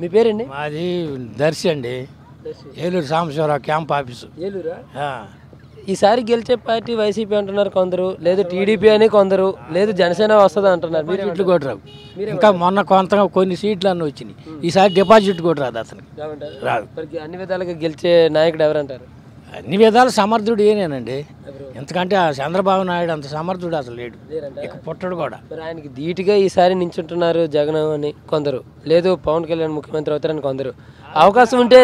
మీ పేరండి? మాది దర్శి అండి, ఏలూరు సాంబశివరావు క్యాంప్ ఆఫీసు. ఏలూరా? ఆ. ఈసారి గెలిచే పార్టీ వైసీపీ అంటున్నారు కొందరు, లేదు టీడీపీ అని కొందరు, లేదు జనసేన వస్తుంది అంటున్నారు. సీట్లు కూడా రావు. ఇంకా మొన్న కొన్ని సీట్లు అన్నీ వచ్చినాయి. ఈసారి డిపాజిట్ కూడా రాదు అతనికి, రాదు. అన్ని విధాలుగా గెలిచే నాయకుడు ఎవరంటారు? అన్ని విధాలు సమర్థుడు ఏనేనండి. ఎందుకంటే ఆ చంద్రబాబు నాయుడు అంత సమర్థుడు అసలు లేడు, ఇక పుట్టడు కూడా. మరి ఆయనకి ధీటుగా ఈసారి నించుంటున్నారు జగన్ అని కొందరు, లేదు పవన్ కళ్యాణ్ ముఖ్యమంత్రి అవుతారని కొందరు. అవకాశం ఉంటే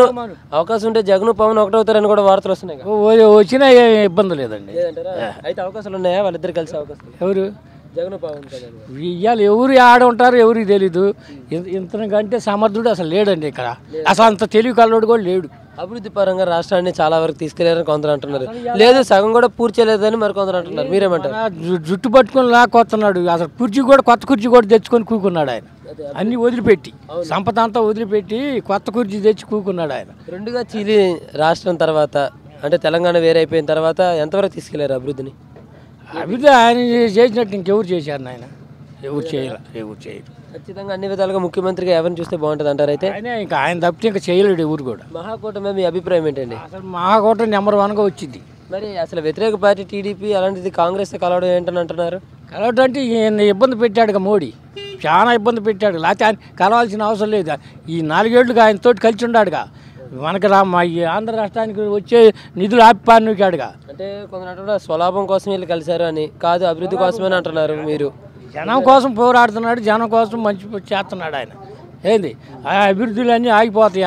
జగన్ పవన్ ఒకటవుతారని కూడా వార్తలు వస్తున్నాయి. వచ్చినా ఇబ్బంది లేదండి. అయితే అవకాశాలు ఉన్నాయా వాళ్ళిద్దరు కలిసే అవకాశం? ఎవరు? జగన్ పవన్ కళ్యాణ్. ఇవాళ ఎవరు ఆడ ఉంటారు ఎవరికి తెలీదు. ఇంతకంటే సమర్థుడు అసలు లేడండి ఇక్కడ. అసలు అంత తెలివి కల్లోడు కూడా లేడు. అభివృద్ధి పరంగా రాష్ట్రాన్ని చాలా వరకు తీసుకెళ్లారని కొందరు అంటున్నారు, లేదు సగం కూడా పూర్తి చేయలేదని మరి కొందరు అంటున్నారు. మీరేమంటారు? జుట్టు పట్టుకొని లాక్కొస్తున్నాడు. అసలు కొత్త కుర్చీ కూడా తెచ్చుకొని కూకున్నాడు ఆయన. అన్ని వదిలిపెట్టి, సంపద అంతా వదిలిపెట్టి కొత్త కుర్చీ తెచ్చి కూకున్నాడు ఆయన. రెండుగా చీలి రాష్ట్రం తర్వాత, అంటే తెలంగాణ వేరైపోయిన తర్వాత ఎంతవరకు తీసుకెళ్లారు అభివృద్ధిని? అభివృద్ధి ఆయన చేసినట్టు ఇంకెవరు చేశారు ఆయన? ఎవరు చేయరు. ఖచ్చితంగా అన్ని విధాలుగా ముఖ్యమంత్రిగా ఎవరిని చూస్తే బాగుంటుంది అంటారు? అయితే ఇంకా ఆయన తప్పితే ఇంకా చేయలేడు ఎవరు కూడా. మహాకూటమి మీ అభిప్రాయం ఏంటండి? అసలు మహాకూటమి నెంబర్ 1గా వచ్చింది. మరి అసలు వ్యతిరేక పార్టీ టీడీపీ అలాంటిది కాంగ్రెస్ కలవడం ఏంటని అంటున్నారు. కలవడం అంటే ఈయన ఇబ్బంది పెట్టాడుగా మోడీ, చాలా ఇబ్బంది పెట్టాడు. లేకపోతే ఆయన కలవాల్సిన అవసరం లేదు. ఈ 4 ఏళ్ళుగా ఆయనతోటి కలిసి ఉన్నాడుగా. మనకి ఈ ఆంధ్ర రాష్ట్రానికి వచ్చే నిధులు ఆపిపానుకాడుగా. అంటే కొందరు స్వలాభం కోసం వీళ్ళు కలిశారు అని కాదు, అభివృద్ధి కోసమని అంటున్నారు. మీరు జనం కోసం పోరాడుతున్నాడు, జనం కోసం మంచి చేస్తున్నాడు ఆయన. ఏంది ఆ అభివృద్ధులన్నీ ఆగిపోతాయి.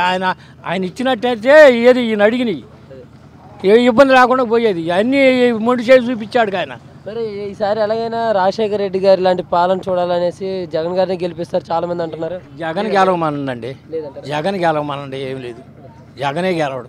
ఆయన ఇచ్చినట్టయితే ఏది ఈయన అడిగినాయి ఏ ఇబ్బంది లేకుండా పోయేది. అన్నీ మొండి చేసి చూపించాడు ఆయన. మరి ఈసారి ఎలాగైనా రాజశేఖర రెడ్డి గారి లాంటి పాలన చూడాలనేసి జగన్ గారిని గెలిపిస్తారు చాలా మంది అంటున్నారు. జగన్ గెలవమనండి, జగన్ గెలవమనండి. ఏం లేదు, జగనే గెలవడు.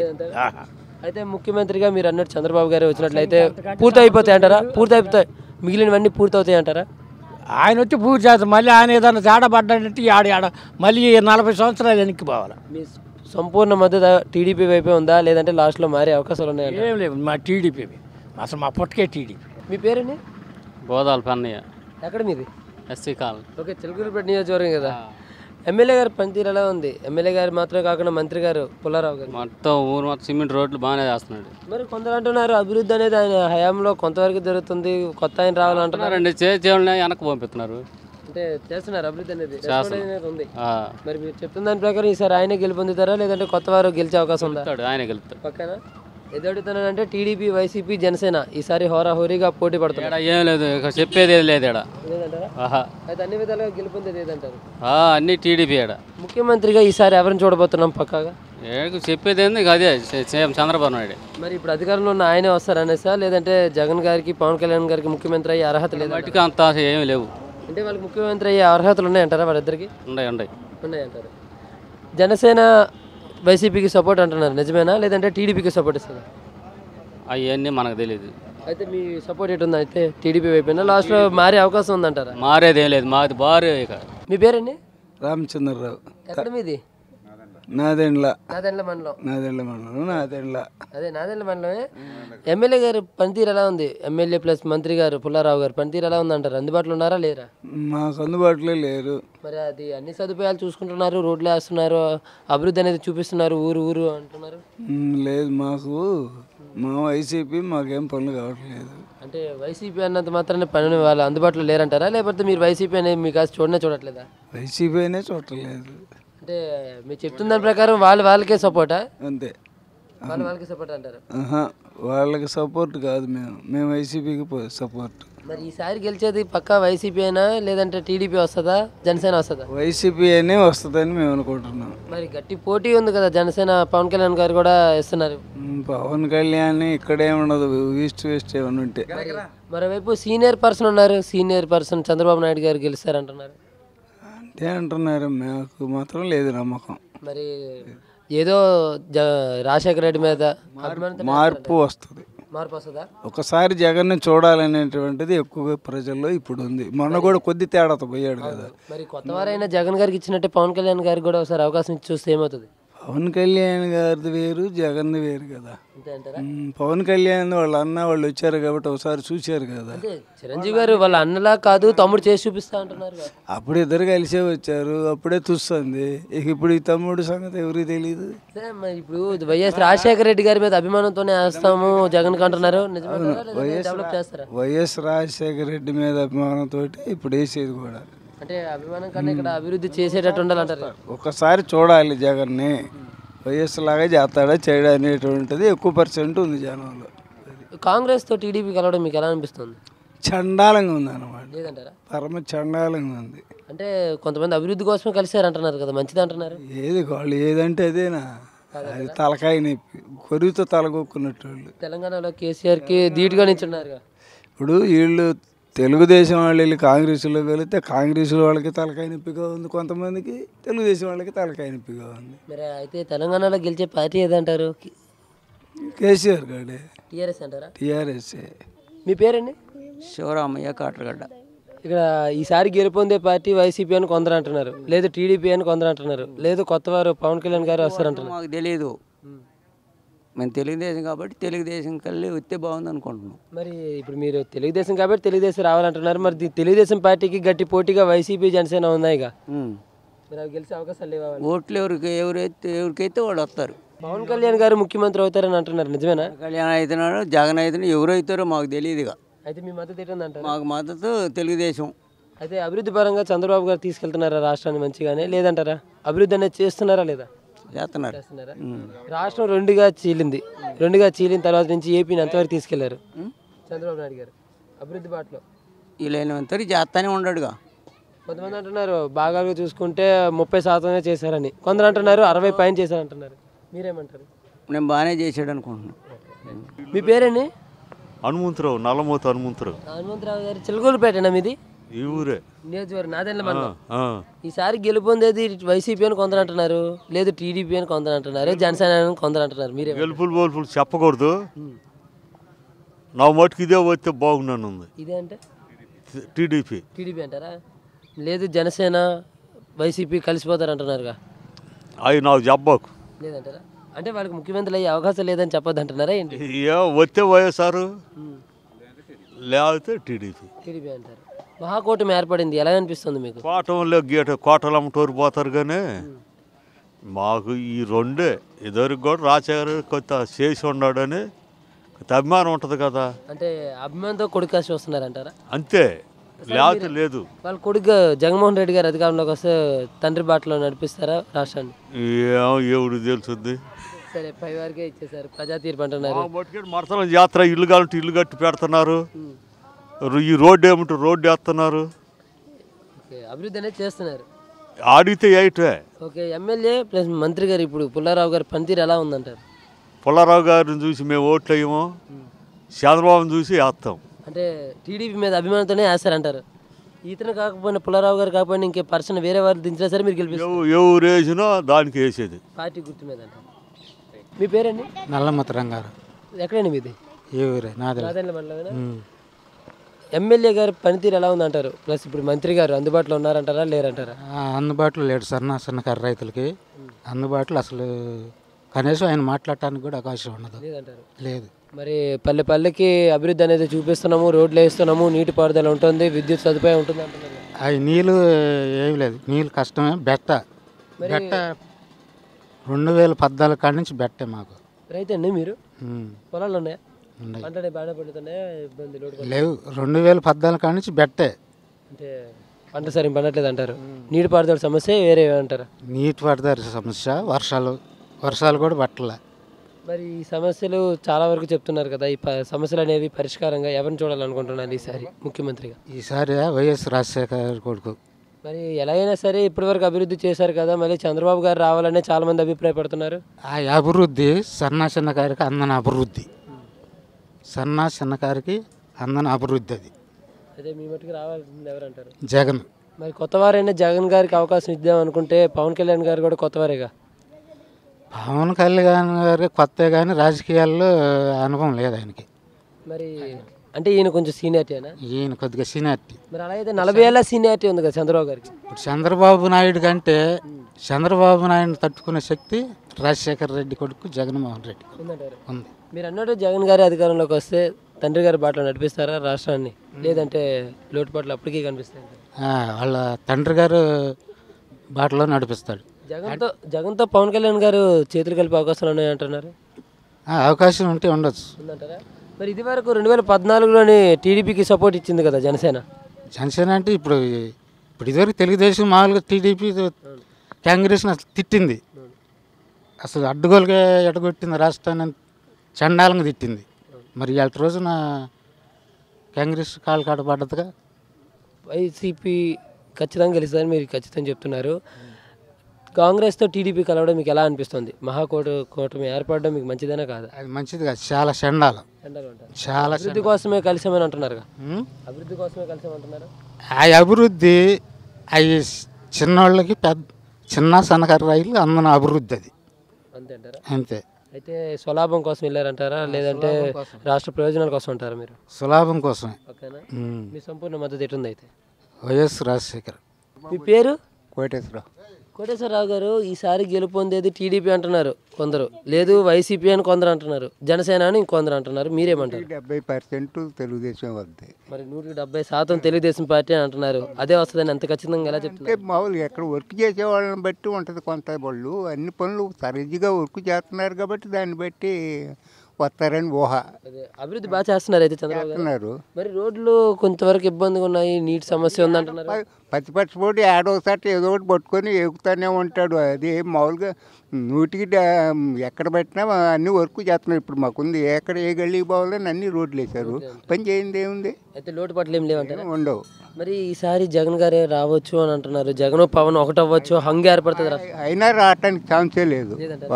అయితే ముఖ్యమంత్రిగా మీరు అన్నట్టు చంద్రబాబు గారు వచ్చినట్లయితే పూర్తి అయిపోతాయి అంటారా? పూర్తి అయిపోతాయి, మిగిలినవన్నీ పూర్తి అవుతాయి అంటారా? ఆయన వచ్చి పూర్తి చేస్తారు. మళ్ళీ ఆయన ఏదైనా తేడా పడ్డాడంటే ఆడ మళ్ళీ 40 సంవత్సరాలు వెనక్కి పోవాలి. మీ సంపూర్ణ మద్దతు టీడీపీ వైపే ఉందా, లేదంటే లాస్ట్లో మారే అవకాశాలు ఉన్నాయా? ఏం లేవు, మా టీడీపీ అసలు మా పుట్టకే టీడీపీ. మీ పేరండి? బోదాల పన్నయ్య. ఎక్కడ మీది? SC colony. ఓకే, చిలుకూరుపేట నియోజకవర్గం కదా. ఎమ్మెల్యే గారి పనితీరు ఎలా ఉంది? ఎమ్మెల్యే గారు మాత్రమే కాకుండా మంత్రి గారు పుల్లారావు గారు మొత్తం ఊరు మొత్తం సిమెంట్ రోడ్లు బాగానే చేస్తున్నాడు. మరి కొందరు అంటున్నారు అభివృద్ధి అనేది ఆయన హయాంలో కొంతవరకు జరుగుతుంది, కొత్త ఆయన రావాలంటున్నారండి. చేయాలని వెనక్కి పంపిస్తున్నారు. అంటే చేస్తున్నారు అభివృద్ధి అనేది ఉంది. మరి మీరు చెప్తున్న దాని ప్రకారం ఈసారి ఆయనే గెలుపొందుతారా, లేదంటే కొత్త వారు గెలిచే అవకాశం ఉందా? ఆయన గెలుపుతాడు పక్కన. ఏది అడుగుతున్నానంటే టీడీపీ, వైసీపీ, జనసేన ఈసారి హోరాహోరీగా పోటీ పడుతుంది. ఏం లేదు, చెప్పేది ఏది లేదు. అయితే అన్ని విధాలుగా గెలుపొందేది ఏదంటారు? అన్ని టీడీపీ. ముఖ్యమంత్రిగా ఈసారి ఎవరిని చూడబోతున్నాం పక్కాగా? చెప్పేది ఏంది అదే, చంద్రబాబు నాయుడు. మరి ఇప్పుడు అధికారంలో ఉన్న ఆయనే వస్తారనేసా, లేదంటే జగన్ గారికి, పవన్ కళ్యాణ్ గారికి ముఖ్యమంత్రి అయ్యే అర్హత లేదు? వాటికి అంత ఏమి లేవు. అంటే వాళ్ళకి ముఖ్యమంత్రి అయ్యే అర్హతలు ఉన్నాయంటారా వాళ్ళిద్దరికి? ఉన్నాయంటారు. జనసేన వైసీపీకి సపోర్ట్ అంటున్నారు, నిజమేనా? లేదంటే టీడీపీకి సపోర్ట్ ఇస్తుందా? అవన్నీ మనకు తెలియదు. అయితే మీ సపోర్ట్ ఎటు ఉంది? అయితే టీడీపీ వైపునా లాస్ట్లో మారే అవకాశం ఉందంటారా? మారేది ఏం లేదు, మాది బారు. మీ పేరండి? రామచంద్రరావు. ఎక్కడ మీది? నాదెండ్ల మండలం. అదే నాదెండ్ల మండలమే. ఎమ్మెల్యే గారు పనితీరు ఎలా ఉంది? ఎమ్మెల్యే ప్లస్ మంత్రి గారు పుల్లారావు గారు పనితీరు ఎలా ఉంది అంటారు? అందుబాటులో ఉన్నారా లేరా? మాకు అందుబాటులో లేరు. మరి అది అన్ని సదుపాయాలు చూసుకుంటున్నారు, రోడ్లు వేస్తున్నారు, అభివృద్ధి అనేది చూపిస్తున్నారు, ఊరు అంటున్నారు. లేదు, మా వైసీపీ మాకేం పనులు కావట్లేదు. అంటే వైసీపీ అన్నంత మాత్రాన్ని పని వాళ్ళు అందుబాటులో లేరంటారా, లేకపోతే మీరు వైసీపీ అనేది మీకు కాదు చూడట్లేదా? వైసీపీ అనే చూడట్లేదు. అంటే మీరు చెప్తున్న దాని ప్రకారం వాళ్ళకే సపోర్టా? అంతే, వాళ్ళకి సపోర్ట్ అంటారు. వాళ్ళకి సపోర్ట్ కాదు, మేము వైసీపీకి సపోర్ట్. మరి ఈసారి గెలిచేది పక్కా వైసీపీ అయినా, లేదంటే టీడీపీ వస్తుందా, జనసేన వస్తుందా? వైసీపీ అనే వస్తుందని మేము అనుకుంటున్నాం. మరి గట్టి పోటీ ఉంది కదా, జనసేన పవన్ కళ్యాణ్ గారు కూడా ఇస్తున్నారు. పవన్ కళ్యాణ్ ఇక్కడే ఉండదు, ఈస్ట్ వెస్ట్ ఏమైనా ఉంటే. మరోవైపు సీనియర్ పర్సన్ ఉన్నారు, సీనియర్ పర్సన్ చంద్రబాబు నాయుడు గారు గెలుస్తారంటున్నారు. అంతే అంటున్నారు, మాకు మాత్రం లేదు నమ్మకం. మరి ఏదో రాజశేఖర రెడ్డి మీద మార్పు వస్తుంది. ఒకసారి జగన్ చూడాలనేటువంటిది ఎక్కువగా ప్రజల్లో ఇప్పుడు ఉంది. మొన్న కూడా కొద్ది తేడాతో పోయాడు కదా. మరి కొత్త వారైనా జగన్ గారికి ఇచ్చినట్టే పవన్ కళ్యాణ్ గారికి కూడా ఒకసారి అవకాశం ఇచ్చి చూస్తే ఏమవుతుంది? పవన్ కళ్యాణ్ గారిది వేరు, జగన్ది వేరు కదా. అంతే అంటారా? పవన్ కళ్యాణ్ వాళ్ళ అన్న వాళ్ళు వచ్చారు కాబట్టి ఒకసారి చూశారు కదా. అంటే చిరంజీవి గారు వాళ్ళ అన్నలా కాదు తమ్ముడు చేసి చూపిస్తా అంటున్నారు కదా. అప్పుడు ఇద్దరు కలిసే వచ్చారు, అప్పుడే చూస్తుంది. ఇక ఇప్పుడు ఈ తమ్ముడు సంగతి ఎవరికి తెలియదు. అదే మరి ఇప్పుడు వైఎస్ రాజశేఖర రెడ్డి గారి మీద అభిమానంతోనే వేస్తాము జగన్ అంటున్నారు. డెవలప్ చేస్తారా? వైఎస్ రాజశేఖర రెడ్డి మీద అభిమానంతో ఇప్పుడు వేసేది కూడా. అంటే అభిమానం కన్నా ఇక్కడ అభివృద్ధి చేసేటట్టు ఉండాలంటారు. ఒక్కసారి చూడాలి జగన్ని, వైఎస్ లాగా చేస్తాడా చేయడా అనేటువంటిది ఎక్కువ పర్సెంట్ ఉంది జనంలో. కాంగ్రెస్తో టీడీపీ కలవడం మీకు ఎలా అనిపిస్తుంది? చండాలంగా ఉంది అన్నమాట, లేదంటారా? పరమ చండాలంగా ఉంది. అంటే కొంతమంది అభివృద్ధి కోసమే కలిసారు అంటున్నారు కదా, మంచిది అంటున్నారు. ఏది వాళ్ళు ఏదంటే అదేనా, అది తలకాయ నొప్పి, కొరివితో తలగొక్కున్నట్టు వాళ్ళు. తెలంగాణలో కేసీఆర్కి ధీటుగా నిల్చున్నారు. ఇప్పుడు వీళ్ళు తెలుగుదేశం వాళ్ళు వెళ్ళి కాంగ్రెస్లో వెళితే కాంగ్రెస్ వాళ్ళకి తలకాయ నొప్పిగా ఉంది, కొంతమందికి తెలుగుదేశం వాళ్ళకి తలకాయ నొప్పిగా ఉంది. మరి అయితే తెలంగాణలో గెలిచే పార్టీ ఏదంటారు? కేసీఆర్ గాడే, టీఆర్ఎస్ అంటారా? టీఆర్ఎస్. మీ పేరండి? శివరామయ్య కాట్రగడ్డ. ఇక్కడ ఈసారి గెలుపొందే పార్టీ వైసీపీ అని కొందరు అంటున్నారు, లేదు టీడీపీ అని కొందరు అంటున్నారు, లేదు కొత్తవారు పవన్ కళ్యాణ్ గారు వస్తారంటున్నారు. మాకు తెలియదు, మేము తెలుగుదేశం కాబట్టి తెలుగుదేశం కళ్ళి వస్తే బాగుంది అనుకుంటున్నాం. మరి ఇప్పుడు మీరు తెలుగుదేశం కాబట్టి తెలుగుదేశం రావాలంటున్నారు, మరి తెలుగుదేశం పార్టీకి గట్టి పోటీగా వైసీపీ జనసేన ఉన్నాయిగా, మరి అవి గెలిచే అవకాశాలు లేవా? ఓట్లు ఎవరికైతే వాళ్ళు వస్తారు. పవన్ కళ్యాణ్ గారు ముఖ్యమంత్రి అవుతారని అంటున్నారు, నిజమేనా? కళ్యాణ్ అవుతున్నాడు, జగన్ అవుతున్నాడు, ఎవరు అవుతారో మాకు తెలియదుగా. అయితే మీ మద్దతు ఏంటంటారు? మాకు మద్దతు తెలుగుదేశం. అయితే అభివృద్ధి పరంగా చంద్రబాబు గారు తీసుకెళ్తున్నారా రాష్ట్రాన్ని మంచిగానే, లేదంటారా? అభివృద్ధి అనేది చేస్తున్నారా లేదా? చేస్తున్నారు. రాష్ట్రం రెండుగా చీలిన తర్వాత నుంచి ఏపీని ఎంతవరకు తీసుకెళ్లారు చంద్రబాబు నాయుడు గారు అభివృద్ధి బాటలో? వీళ్ళైనంతవరకు చేస్తానే ఉన్నాడుగా. కొంతమంది అంటున్నారు బాగా చూసుకుంటే 30% చేశారని, కొందరు అంటున్నారు 60 పైన చేశారంటున్నారు. మీరేమంటారు? నేను బాగానే చేసాడు అనుకుంటున్నాను. మీ పేరండి? హనుమంతరావు, నల్లమూత హనుమంతరావు. హనుమంతరావు గారు చిలకూరుపేటనా మీది? ఈ ఊరే, నియోజకవర్గం నాదెండ్ల మండలం. ఈసారి గెలుపొందేది వైసీపీ అని కొందరు అంటున్నారు, లేదు టీడీపీ అని కొందరు అంటున్నారు, జనసేన అని కొందరు అంటున్నారు. మీరే గెలుపులు చెప్పకూడదు, నా మటుకు ఇదే వస్తే బాగున్నాను ఉంది. ఇదే అంటే టీడీపీ అంటారా? లేదు జనసేన వైసీపీ కలిసిపోతారు అంటున్నారుగా, అవి నాకు చెప్పకు. లేదంటారా? అంటే వాళ్ళకి ముఖ్యమంత్రి అయ్యే అవకాశం లేదని చెప్పొద్దు అంటున్నారా ఏంటి? వస్తే వైఎస్ఆర్, లేకపోతే టీడీపీ అంటారు. మహాకూటమి ఏర్పడింది, ఎలా అనిపిస్తుంది మీకు? కోటంలో కోటలు అమ్మటోరు పోతారు కానీ మాకు ఈ రెండే. ఇదివరకు కూడా రాజశేఖర్ కొంత చేసి ఉన్నాడని కొంత అభిమానం ఉంటుంది కదా. అంటే అభిమానంతో కొడుకు కాసి వస్తున్నారంటారా? అంతే, లేకపోతే లేదు. వాళ్ళ కొడుకు జగన్మోహన్ రెడ్డి గారు అధికారంలోకి వస్తే తండ్రి బాటలో నడిపిస్తారా రాష్ట్రాన్ని? ఎవడు తెలుస్తుంది. సరే, పై వారికే ఇచ్చేసారు, ప్రజా తీర్పు అంటున్నారు. మరతల జాతర ఇల్లు కావాలంటే ఇల్లు కట్టి పెడుతున్నారు, ఈ రోడ్డు ఏమంటే రోడ్డు వేస్తున్నారు, అభివృద్ధి అనేది చేస్తున్నారు. ఆడితే ఏటే. ఓకే, ఎమ్మెల్యే ప్లస్ మంత్రి గారు ఇప్పుడు పుల్లారావు గారి పనితీరు ఎలా ఉందంటారు? పుల్లారావు గారిని చూసి మేము ఓట్లు వేయము, చంద్రబాబుని చూసి వేస్తాం. అంటే టీడీపీ మీద అభిమానంతోనే వేస్తారంటారు. ఇతను కాకపోయినా పుల్లారావు గారు కాకపోయినా ఇంకే పర్సన్ వేరే వారు దించినా సరే మీరు గెలిపిస్తారు? ఎవరు వేసినా దానికి వేసేది పార్టీ గుర్తు మీద అంటారు. మీ పేరండి? నల్లమత రంగారు. ఎక్కడండి మీది? ఏ ఊరే? నాదెండ్ల మండలమేనా? ఎమ్మెల్యే గారి పనితీరు ఎలా ఉందంటారు? ప్లస్ ఇప్పుడు మంత్రి గారు అందుబాటులో ఉన్నారంటారా లేరంటారా? అందుబాటులో లేడు, సన్నకారు రైతులకి అందుబాటులో అసలు కనీసం ఆయన మాట్లాడటానికి కూడా అవకాశం ఉండదు, లేదంటారు? లేదు. మరి పల్లెకి అభివృద్ధి అనేది చూపిస్తున్నాము, రోడ్లు వేస్తున్నాము, నీటి పారుదల ఉంటుంది, విద్యుత్ సదుపాయం ఉంటుంది అంటున్నారు. అవి నీళ్ళు ఏమి లేదు, నీళ్ళు కష్టమే. బెట్ట 2014 కాడి నుంచి బెట్టే మాకు. రైతే అండి మీరు? పొలాలు ఉన్నాయా? అంటే బాగా పడుతున్నాయా? ఇబ్బంది లేవు. 2014 కాడి నుంచి బెట్టే. అంటే పంట సరిగ్గా పండట్లేదు అంటారు. నీటి పారుదల సమస్య వేరే అంటారా? నీటి పారుదల సమస్య, వర్షాలు కూడా పట్టలే. మరి ఈ సమస్యలు చాలా వరకు చెప్తున్నారు కదా, ఈ సమస్యలు అనేవి పరిష్కారంగా ఎవరిని చూడాలనుకుంటున్నారు ఈసారి ముఖ్యమంత్రిగా? ఈసారి వైఎస్ రాజశేఖర్ కొడుకు. మరి ఎలాగైనా సరే ఇప్పటివరకు అభివృద్ధి చేశారు కదా, మళ్ళీ చంద్రబాబు గారు రావాలనే చాలా మంది అభిప్రాయపడుతున్నారు. ఆ అభివృద్ధి సన్నకారికి అందని అభివృద్ధి, సన్నకారికి అందని అభివృద్ధి. అది అదే మీ మట్టుకు రావాల్సింది ఎవరంటారు? జగన్. మరి కొత్తవారైనా జగన్ గారికి అవకాశం ఇద్దాం అనుకుంటే పవన్ కళ్యాణ్ గారు కూడా కొత్తవారేగా. పవన్ కళ్యాణ్ గారికి కొత్త కానీ రాజకీయాల్లో అనుభవం లేదు ఆయనకి. మరి అంటే ఈయన కొంచెం సీనియారిటీనా? ఈయన కొద్దిగా సీనియారిటీ. మరి అలా అయితే 40 ఏళ్ళ సీనియారిటీ ఉంది కదా చంద్రబాబు గారికి. ఇప్పుడు చంద్రబాబు నాయుడు కంటే చంద్రబాబు నాయుడు తట్టుకునే శక్తి రాజశేఖర రెడ్డి కొడుకు జగన్మోహన్ రెడ్డి ఉందంటారు. ఉంది. మీరు అన్నట్టు జగన్ గారి అధికారంలోకి వస్తే తండ్రి గారి బాటలో నడిపిస్తారా రాష్ట్రాన్ని, లేదంటే లోటుపాట్లు అప్పటికీ కనిపిస్తాయి? వాళ్ళ తండ్రి గారు బాటలో నడిపిస్తాడు. జగన్తో పవన్ కళ్యాణ్ గారు చేతులు కలిపే అవకాశాలు ఉన్నాయంటున్నారు. అవకాశం ఉంటే ఉండొచ్చు. ఉందంటారా? మరి ఇది వరకు 2014లోని టీడీపీకి సపోర్ట్ ఇచ్చింది కదా జనసేన. జనసేన అంటే ఇప్పుడు ఇదివరకు తెలుగుదేశం మామూలుగా టీడీపీ కాంగ్రెస్ని అసలు తిట్టింది, అసలు అడ్డుగోలుగా ఎడగొట్టింది, రాష్ట్రాన్ని చండాలంగా తిట్టింది. మరి ఇవాళ రోజున కాంగ్రెస్ కాలు కాట పడ్డదుగా. వైసీపీ ఖచ్చితంగా గెలుస్తుందని మీరు ఖచ్చితంగా చెప్తున్నారు. కాంగ్రెస్తో టీడీపీ కలవడం మీకు ఎలా అనిపిస్తుంది? కూటమి ఏర్పడడం మీకు మంచిదేనా కాదా? అది మంచిది కాదు, చాలా చండాలం. చాలా అభివృద్ధి కోసమే కలిసామని అంటున్నారు. అభివృద్ధి కోసమే కలిసామంటున్నారు. ఆ అభివృద్ధి అవి చిన్నోళ్ళకి చిన్న సన్నకారు రైలు అందన అభివృద్ధి అది అంతే అంటారా? అంతే. అయితే స్వలాభం కోసం వెళ్ళారంటారా, లేదంటే రాష్ట్ర ప్రయోజనాల కోసం అంటారా? మీరు సులాభం కోసమే. ఓకేనా? మీ సంపూర్ణ మద్దతు ఎటుంది అయితే? వైఎస్ రాజశేఖర్. మీ పేరు? కోటేశ్వరరావు. కోటేశ్వరరావు గారు, ఈసారి గెలుపొందేది టీడీపీ అంటున్నారు కొందరు, లేదు వైసీపీ అని కొందరు అంటున్నారు, జనసేన అని ఇంకొందరు అంటున్నారు. మీరేమంటారు? 70% తెలుగుదేశం వద్ద. మరి 170% తెలుగుదేశం పార్టీ అని అంటున్నారు. అదే వస్తుందని ఎంత ఖచ్చితంగా ఎలా చెప్తున్నారు? మామూలుగా ఎక్కడ వర్క్ చేసే వాళ్ళని బట్టి ఉంటుంది. కొంత వాళ్ళు అన్ని పనులు సరిగ్గా వర్క్ చేస్తున్నారు కాబట్టి దాన్ని బట్టి వస్తారని ఊహ. అదే అభివృద్ధి బాగా చేస్తున్నారు అయితే చంద్రబాబు గారు. మరి రోడ్లు కొంతవరకు ఇబ్బందిగా ఉన్నాయి, నీటి సమస్య ఉందంటున్నారు. పచ్చిపచ్చిపోటీ ఏడోసారి ఏదో ఒకటి పట్టుకొని ఎక్కుతానే ఉంటాడు. అది మామూలుగా 100కి ఎక్కడ పెట్టినా అన్ని వర్క్ చేస్తున్నారు. ఇప్పుడు మాకుంది ఎక్కడ ఏ గల్లీకి పోవాలని అన్ని రోడ్లు వేశారు. పని చేయింది ఏముంది? అయితే లోటుపాట్లు ఏం లేవంటారా? ఉండవు. మరి ఈసారి జగన్ గారే రావచ్చు అని అంటున్నారు. జగన్ పవన్ ఒకటి అవ్వచ్చు, హంగు ఏర్పడుతుంది. అయినా రావటానికి ఛాన్సే లేదు.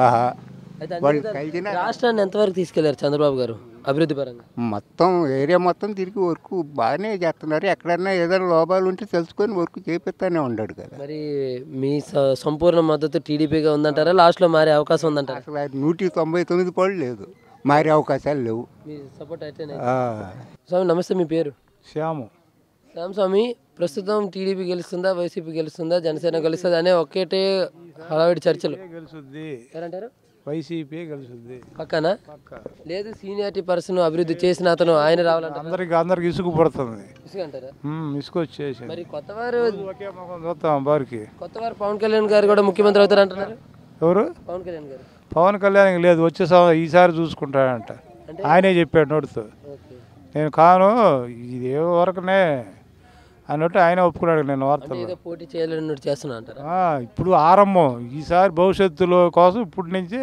రాష్ట్రాన్ని ఎంతవరకు తీసుకెళ్లారు చంద్రబాబు గారు అభివృద్ధి పరంగా? మొత్తం ఏరియా మొత్తం తిరిగి వర్క్ బాగానే చేస్తున్నారు. ఎక్కడన్నా ఏదైనా లోపాలు ఉంటే తెలుసుకొని వర్క్ చేపిస్తానే ఉన్నాడు కదా. మరి మీ సంపూర్ణ మద్దతు టీడీపీగా ఉందంటారా, లాస్ట్లో మారే అవకాశం ఉందంటారా? అసలు 199 పళ్ళు లేదు, మారే అవకాశాలు లేవు. మీ సపోర్ట్ అయితే. స్వామి నమస్తే, మీ పేరు? శ్యాము. స్వామి, ప్రస్తుతం టీడీపీ గెలుస్తుందా, వైసీపీ గెలుస్తుందా, జనసేన గెలుస్తుందా అనే ఒక్కటే హడావిడి చర్చలు. గెలుస్తుంది. ఎవరంటారు? వైసీపీ గెలుస్తుంది. పక్కన లేదు, సీనియారిటీ పర్సన్ అభివృద్ధి చేసిన అతను ఆయన రావాలంటే అందరికి ఇసుకు పడుతుంది. అంటారా? ఇసుకు వచ్చేసి మరి కొత్తవారు చూస్తాం బారికి. కొత్తవారు పవన్ కళ్యాణ్ గారు కూడా ముఖ్యమంత్రి అవుతారు అంటున్నారు. ఎవరు? పవన్ కళ్యాణ్ గారు. పవన్ కళ్యాణ్ లేదు, వచ్చే ఈసారి చూసుకుంటాడంట. ఆయనే చెప్పాడు నోటితో. నేను కాను ఇది ఏ వరకునే అన్నట్టు ఆయన ఒప్పుకున్నాడు. నేను వార్తలు పోటీ చేయాలని చేస్తున్నా అంటారా? ఇప్పుడు ఆరంభం, ఈసారి భవిష్యత్తులో కోసం ఇప్పటి నుంచే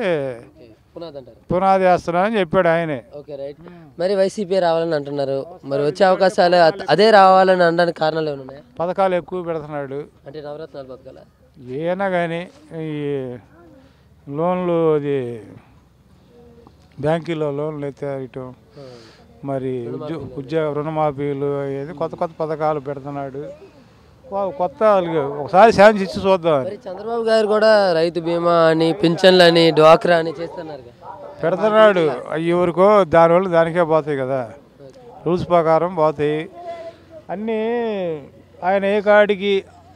పునాది వేస్తున్నానని చెప్పాడు ఆయనే. Okay, right. మరి వైసీపీ రావాలని అంటున్నారు. మరి వచ్చే అవకాశాలు అదే రావాలని అనడానికి కారణాలు ఏమైనా ఉన్నాయా? పథకాలు ఎక్కువ పెడుతున్నాడు. అంటే నవరత్నాలు పథకాలు ఏనా కానీ ఈ లోన్లు, అది బ్యాంకులో లోన్లు ఎత్తేయటం, మరి ఉద్యోగ రుణమాఫీలు, ఏది కొత్త కొత్త పథకాలు పెడుతున్నాడు. కొత్త ఒకసారి ఛాన్స్ ఇచ్చి చూద్దాం. చంద్రబాబు గారు కూడా రైతు బీమా అని, పింఛన్లు అని, డ్వాక్రా అని చేస్తున్నారు, పెడుతున్నాడు. ఎవరికో దానివల్ల దానికే పోతాయి కదా, రూల్స్ ప్రకారం పోతాయి అన్నీ. ఆయన ఏ కాడికి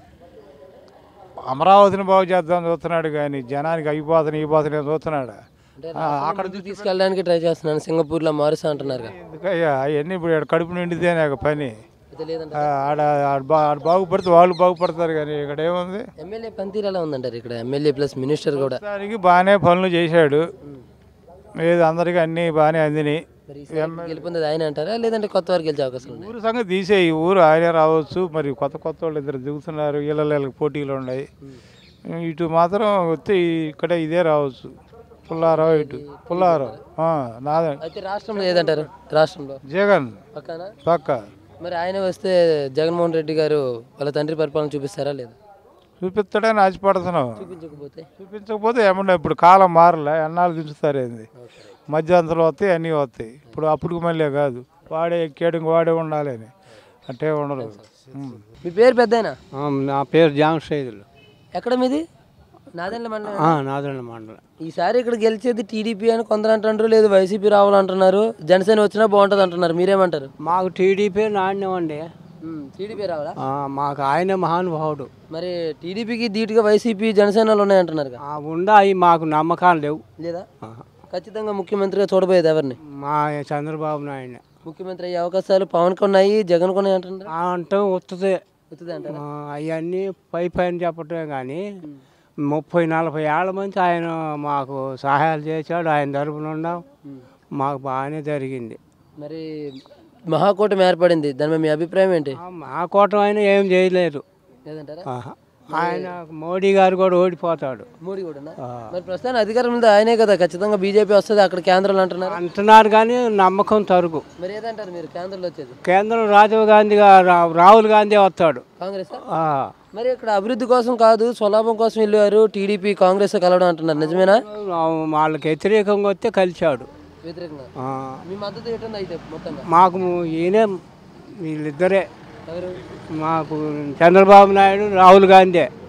అమరావతిని బాగు చేద్దాం చూస్తున్నాడు కానీ జనానికి అయిపోతున్నాయి చూస్తున్నాడు. అక్కడ తీసుకెళ్ళడానికి ట్రై చేస్తున్నాను, సింగపూర్లో మారుస్తా అంటున్నారు. ఎందుకయ్యా అవన్నీ ఇప్పుడు కడుపు నిండితేనే పని. ఆడ బాగుపడితే వాళ్ళు బాగుపడతారు కానీ ఇక్కడ ఏముంది? ఎమ్మెల్యే పనితీరు ఎలా ఉందంటారు ఇక్కడ? ఎమ్మెల్యే ప్లస్ మినిస్టర్ కూడా దానికి బాగానే పనులు చేశాడు. ఏది అందరికీ అన్నీ బాగానే అందినాయి. గెలుపొందేది ఆయన అంటారా, లేదంటే కొత్త వారికి గెలిచే అవకాశం ఉంది? ఊరు సంగతి తీసే, ఈ ఊరు ఆయనే రావచ్చు. మరి కొత్త వాళ్ళు ఇద్దరు దిగుతున్నారు, ఇళ్ళకి పోటీలు ఉన్నాయి. ఇటు మాత్రం వస్తే ఇక్కడ ఇదే రావచ్చు. పుల్లారావు, ఇటు పుల్లారావు నాదండి. అయితే రాష్ట్రంలో ఏదంటారు? రాష్ట్రంలో జగన్ పక్క. మరి ఆయన వస్తే జగన్మోహన్ రెడ్డి గారు వాళ్ళ తండ్రి పరిపాలన చూపిస్తారా లేదా? చూపిస్తాడని ఆశపడుతున్నావు. చూపించకపోతే ఏమన్నా ఇప్పుడు కాలం మారలే, ఎన్నాళ్ళు దించుతారు ఏంది? మధ్యాంతరాలు వస్తాయి, అన్నీ వస్తాయి. ఇప్పుడు అప్పుడు మళ్ళీ కాదు, వాడే ఎక్కాడు వాడే ఉండాలి అని అంటే ఉండదు. మీ పేరు పెద్దయినా? నా పేరు జాంగ్ సైదులు. ఎక్కడ మీది? నాదెండ్ల మండలం నాదెండ్ల మండలం. ఈసారి ఇక్కడ గెలిచేది టీడీపీ అని కొందరు అంటున్నారు, లేదు వైసీపీ రావాలంటున్నారు, జనసేన వచ్చినా బాగుంటుంది అంటున్నారు. మీరేమంటారు? మాకు టీడీపీ నాణ్యమండి. టీడీపీ రావాలా? మాకు ఆయన మహానుభావుడు. మరి టీడీపీకి ధీటుగా వైసీపీ జనసేనలు ఉన్నాయంటున్నారు. ఉన్నాయి, మాకు నమ్మకాలు లేవు. లేదా? ఖచ్చితంగా ముఖ్యమంత్రిగా చూడబోయేది ఎవరిని? మా చంద్రబాబు నాయుడు ముఖ్యమంత్రి అయ్యే అవకాశాలు పవన్కి ఉన్నాయి, జగన్కి ఉన్నాయి అంటున్నారు. అంటే వస్తుంది అంటారా? అవన్నీ పైన చెప్పటమే కానీ 30-40 ఏళ్ళ మంది ఆయన మాకు సహాయాలు చేశాడు. ఆయన తరపున ఉన్నాం, మాకు బాగానే జరిగింది. మరి మహాకూటమి ఏర్పడింది, దాని మీద మీ అభిప్రాయం ఏంటి? మహాకూటమి ఆయన ఏం చేయలేరు. లేదంటారా? ఆయన మోడీ గారు కూడా ఓడిపోతాడు. మోడీ కూడా మరి ప్రస్తుతానికి అధికారం ఉంది ఆయనే కదా, ఖచ్చితంగా బీజేపీ వస్తుంది అక్కడ కేంద్రంలో అంటున్నారు కానీ నమ్మకం తరుగు. మరి ఏదంటారు మీరు? కేంద్రంలో వచ్చేది కేంద్రం రాజీవ్ గాంధీ రాహుల్ గాంధీ వస్తాడు. కాంగ్రెస్. మరి ఇక్కడ అభివృద్ధి కోసం కాదు, స్వలాభం కోసం వెళ్ళారు టీడీపీ కాంగ్రెస్ కలవడం అంటున్నారు, నిజమేనా? వాళ్ళకి వ్యతిరేకంగా వస్తే కలిశాడు. వ్యతిరేకంగా మీ మద్దతు ఏంటంది అయితే మొత్తంగా? మాకు వీళ్ళిద్దరే, మాకు చంద్రబాబు నాయుడు, రాహుల్ గాంధీ.